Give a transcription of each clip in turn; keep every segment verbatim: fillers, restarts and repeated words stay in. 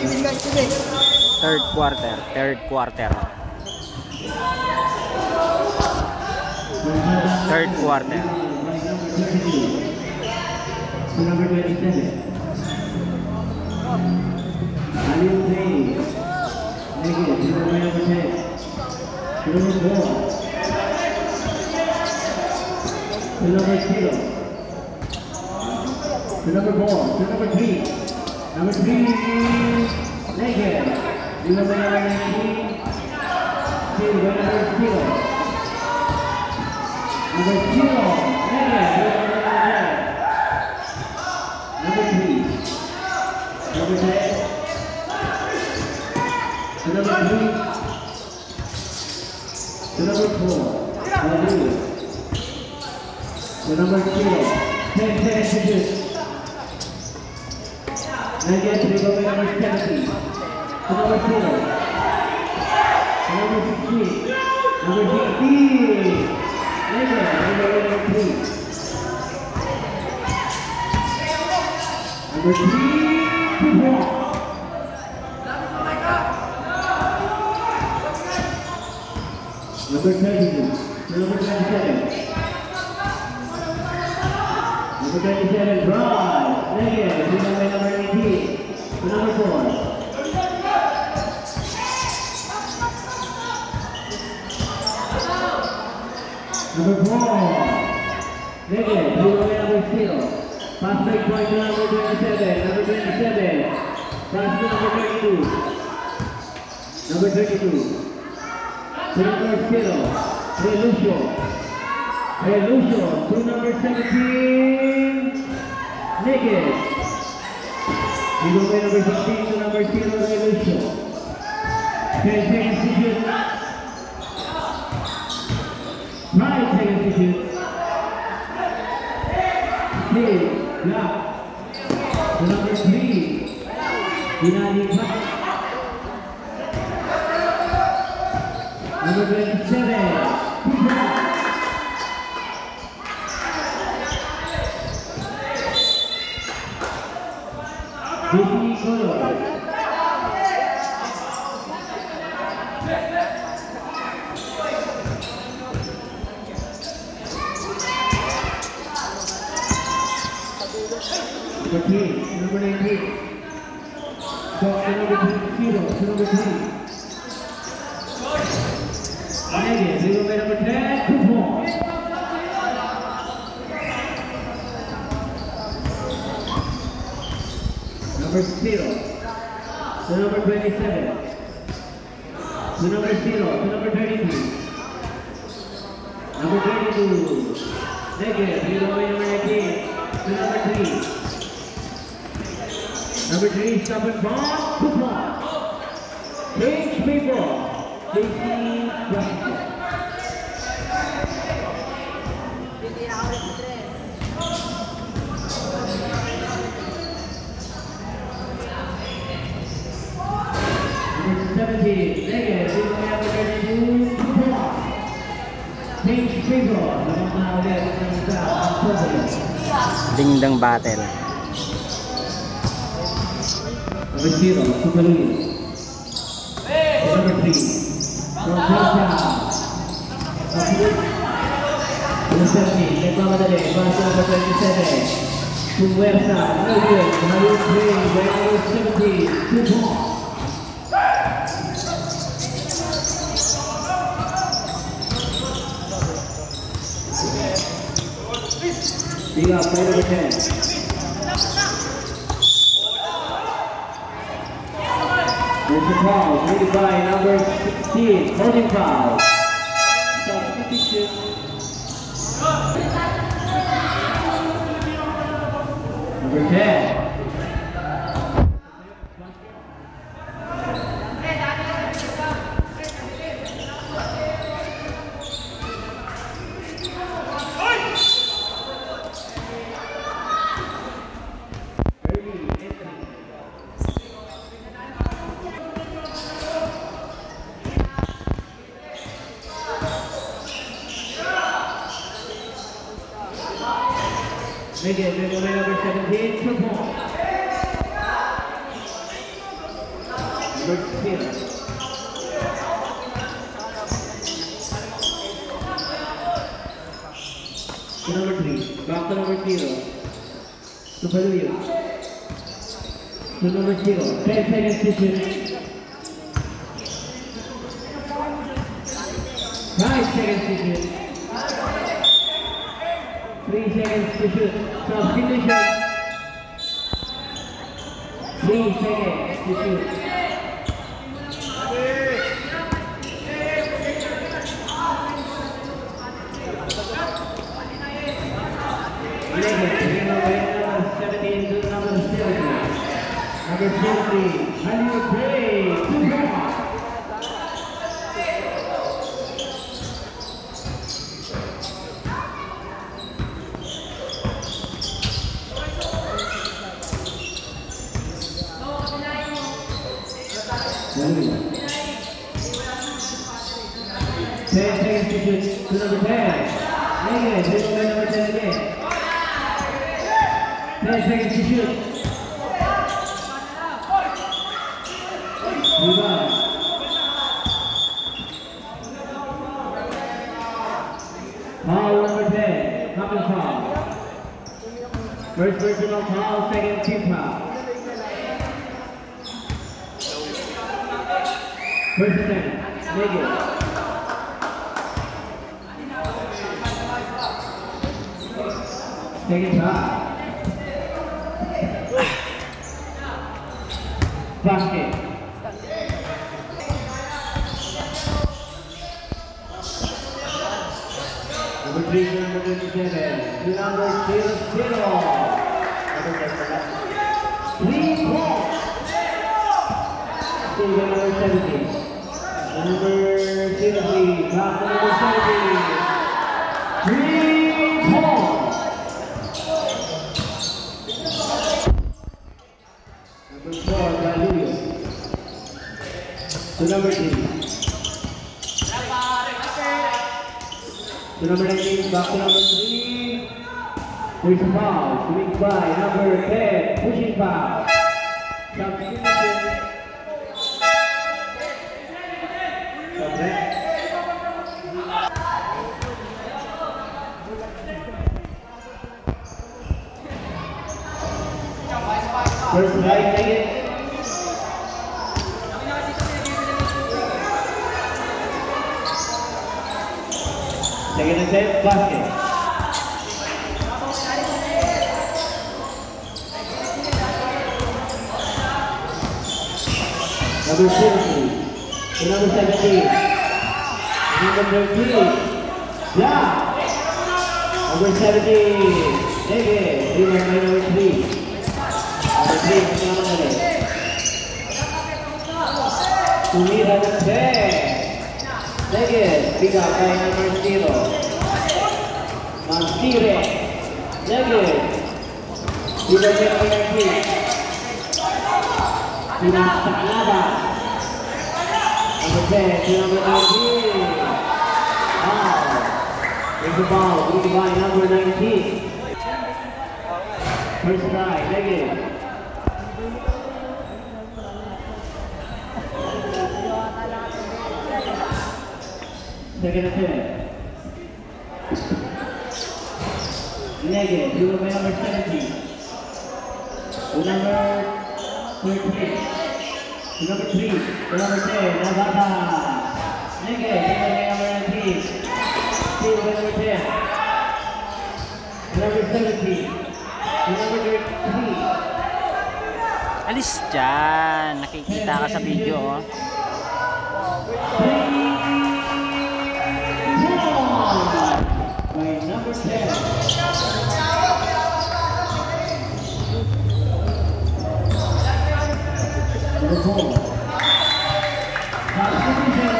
Third quarter, third quarter. Third quarter. Number twenty-seven. Alil Payne. Negative. Number ten. Number four. To number zero. To number four. To number three. Number three. Negative. To number nineteen. To number zero. Number zero. Negative. Number three. Number ten. To number three. To number four. Number two. To number zero. Ten seconds to shoot. Negative to go by number seventy. To number zero. To number sixteen. Number sixteen. Negative. Number three. Number three, two more. Number twenty-two, number twenty-seven. Number twenty-seven, drive. Negative, to number number eighteen. To number four. Number four. Negative, to number zero. Pass break point to number twenty-seven, number twenty-seven, pass to number twenty-two, number twenty-two, to number zero, Relucio, Relucio, to number seventeen, negative, we go by number sixteen to number zero, Relucio, ten seconds to shoot, five seconds to shoot, six, block. To number three, Dinalipat. Number twenty-seven, Pizza. Disney Color. Number three, number nineteen. So, number two, zero, to number three. Negative, zero by number ten, two more. Number zero, to number twenty-seven. To number zero, to number thirty-two. Number twenty-two. Negative, zero by number nineteen. To number three. Number three, stop and ball, two points. Change people. Casey Washington. Number seventeen, negative, zero by number thirty-two, two points. Change people. Lamang na ulit ng isa ang Providence. Dingdang battle. Number zero, Sukaluyo. Number three, from Georgia. Number seventeen, nagmamadali, pass to number twenty-seven. Pumwersa, no good. Number three, by number seventeen, two points. Big up, by number ten. There's a foul, made by number sixteen, holding foul. Substitution. Number ten. Again, number seventeen, two points. Number zero. To number three. Back to number zero. To Paluyo. To number zero. ten seconds to shoot. five seconds to shoot. three seconds to shoot. Substitution. three seconds to shoot. Number seventeen to number seventy. Number seventy, Halil Gray, two points. ten seconds to shoot to number ten. Negative, dribble by number ten again. ten seconds to shoot. Rebound. Foul number ten, double foul. First personal foul, second team foul. First attempt, negative. Second foul. Basket. Number three, number twenty-seven, to number zero, zero. Three points. To number seventeen. Number zero, three, back to number seventeen. Three points. Number four, Paluyo. To number three. To number nineteen, back to number three. There's a foul, swing by number ten, pushing foul. Substitution. Subtract. First right, negative. Second attempt, basket. Number seventeen, to number seventeen, number thirteen, yeah. Number seventeen, negative, rebound by number three. Number three, naman ulit. Tumira ng ten. Negative, rebound by number zero. Mansire, negative, rebound by number nineteen. Pinasaklada. Number ten, to number nineteen. Wow. There's the ball, moved by number nineteen. First try, negative. Second attempt. Negative, dribble by number seventeen. To number thirteen. To number three. To number ten, Navata. Negative, dribble by number nineteen. Steal by number ten. To number seventeen. To number thirty-three. Alis dyan. Nakikita ka sa video, oh. By number ten. Number four. Substitution.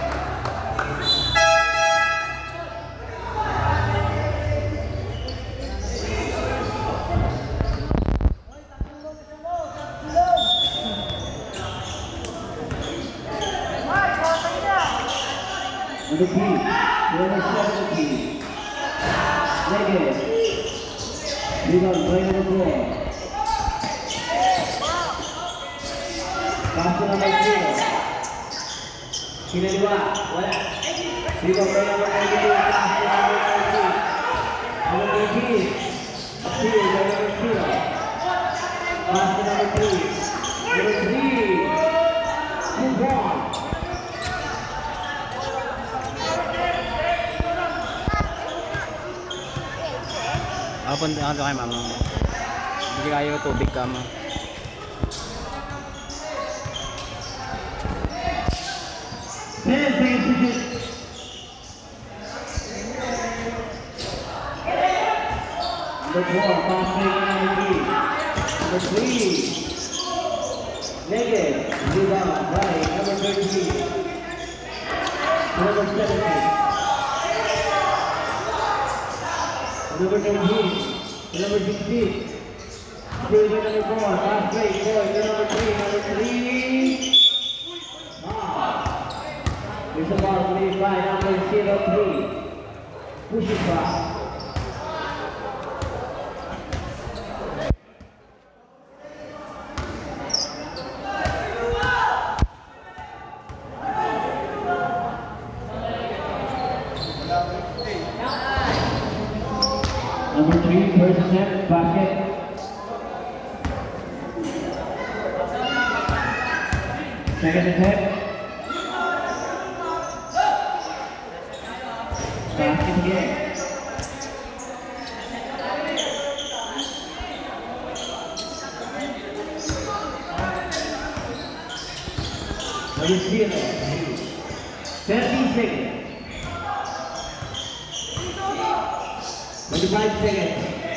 Number three, number seventeen. Negative. Rebound by number four. Pass to number zero. Kinaliwa. Wala. Rebound by number ninety-two. Pass to number nineteen. Number eighteen. Steal by number zero. Pass to number three. Number three. Move on. Ah, punta ka kay mama mo. Hindi kayo tubig ka mo. ten seconds to shoot. Number four, pass fake number three. Number three. Negative. Rebound by number thirteen. Number seventeen. Number nineteen. Number sixteen. Still by number four. Pass fake boy. Number three. Number three. Ah. There's a ball played by number zero three. Push it back. Number three, first attempt, basket. Second attempt. Basket again. Number zero. thirteen seconds. twenty-five seconds.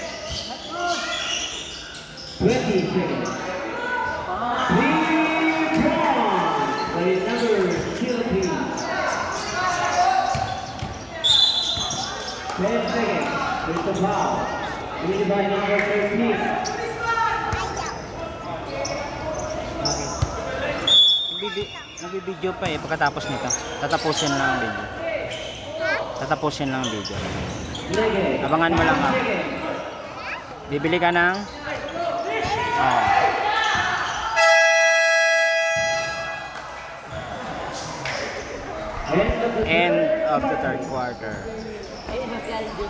twenty seconds. Three points by number Philippines. ten seconds. There's the foul. Leading by number thirteen. Nagbibideo pa eh pagkatapos nito. Tatapusin lang ang video. Tatapusin lang ang video. Abangan mo lang ha. Bibili ka ng oh. End of the third quarter.